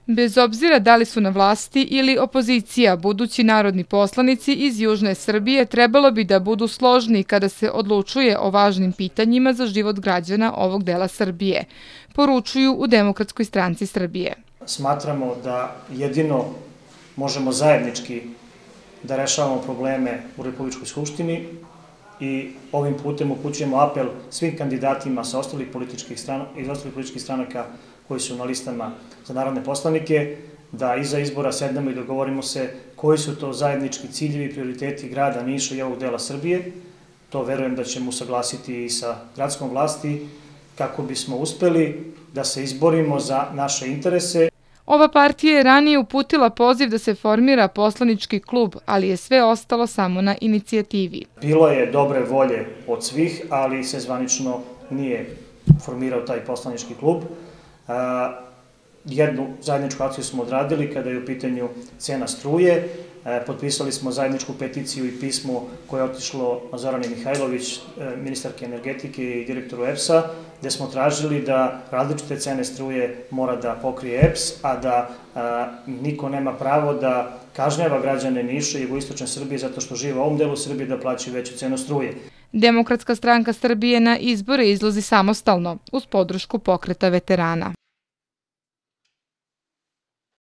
Bez obzira da li su na vlasti ili opozicija, budući narodni poslanici iz Južne Srbije trebalo bi da budu složni kada se odlučuje o važnim pitanjima za život građana ovog dela Srbije, poručuju u Demokratskoj stranci Srbije. Smatramo da jedino možemo zajednički da rešavamo probleme u Republičkoj skupštini i ovim putem upućujemo apel svim kandidatima sa ostalih političkih stranaka koji su na listama za narodne poslanike, da iza izbora sednemo i dogovorimo se koji su to zajednički ciljevi i prioriteti grada Niša i ovog dela Srbije. To verujem da ćemo usaglasiti i sa gradskom vlasti kako bismo uspeli da se izborimo za naše interese. Ova partija je ranije uputila poziv da se formira poslanički klub, ali je sve ostalo samo na inicijativi. Bilo je dobre volje od svih, ali se zvanično nije formirao taj poslanički klub. Jednu zajedničku akciju smo odradili kada je u pitanju cena struje. Potpisali smo zajedničku peticiju i pismo koje je otišlo Zorani Mihajlović, ministarke energetike i direktoru EPS-a, gde smo tražili da različite cene struje mora da pokrije EPS, a da niko nema pravo da kažnjava građane Niša i jugoistočne Srbije zato što žive u ovom delu Srbije da plaćaju veću cenu struje. Demokratska stranka Srbije na izbore izlazi samostalno uz podršku Pokreta veterana.